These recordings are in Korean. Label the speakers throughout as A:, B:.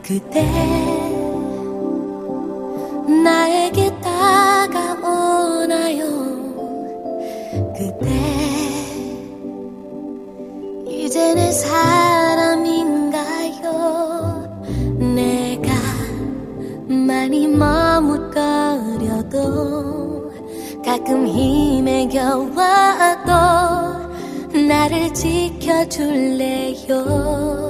A: 그대 나에게 다가오나요? 그대 이제 내 사람인가요? 내가 많이 머뭇거려도 가끔 힘에 겨워도 나를 지켜줄래요?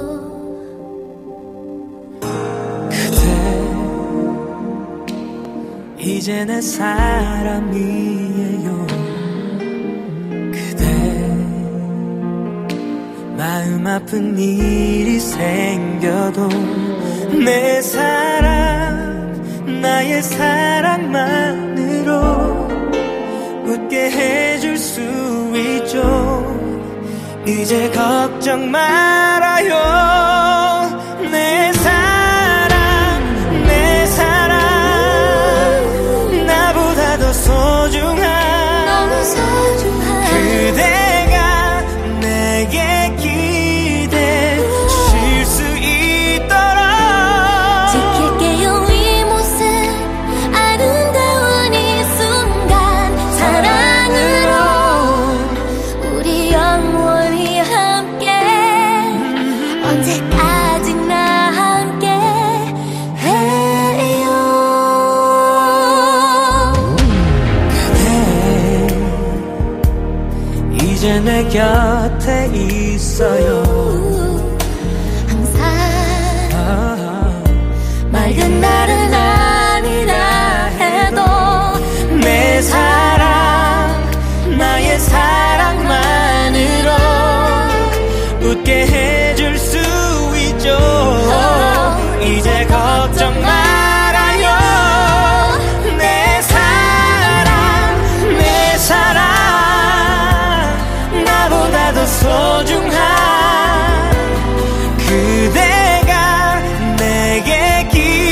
B: 이제 내 사람이에요. 그대 마음 아픈 일이 생겨도 내 사랑 나의 사랑만으로 웃게 해줄 수 있죠. 이제 걱정 말아요. 내 소중한 그대가 내게 기대실 수 있도록
A: 지킬게요. 이 모습 아름다운 이 순간 사랑으로 우리 영원히 함께 언제까지나 함께 해요.
B: 이제 내 곁에 있어요.
A: 항상 맑은 날은 아니라 해도
B: 내 사랑 나의 사랑만으로 웃게 해줄 수 있죠. 이제 걱정 말아요. 내 사랑 나보다도 소중한 그대가 내게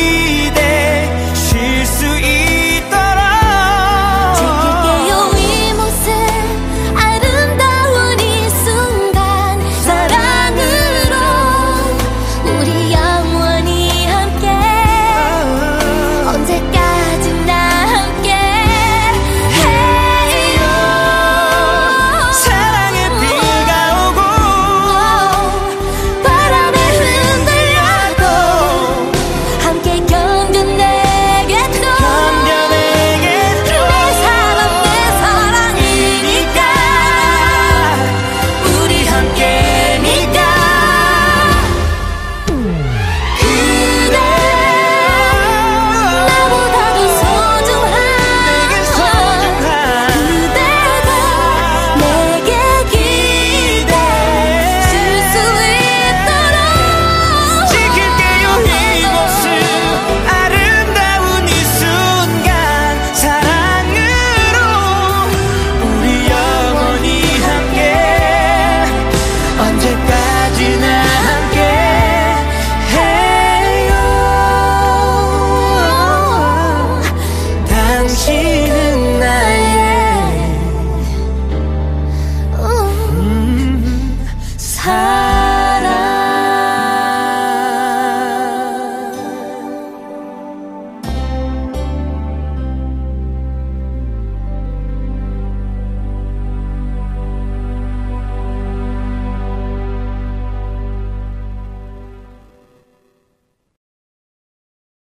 B: 기대실 수 있도록
A: 지킬게요. 이 모습 아름다운 이 순간 사랑으로 우리 영원히 함께 언제까지나 함께 해요. 바람에 흔들려도 함께 견뎌내겠죠. 내 사랑이니까 우리 함께니까 그대 나보다도 소중한 그대가 내게 기대실 수 있도록
B: 지킬게요. 이 모습 아름다운 이 순간 사랑으로 우리 영원히 함께 언제까지나 함께 해요. 당신은 나의 사랑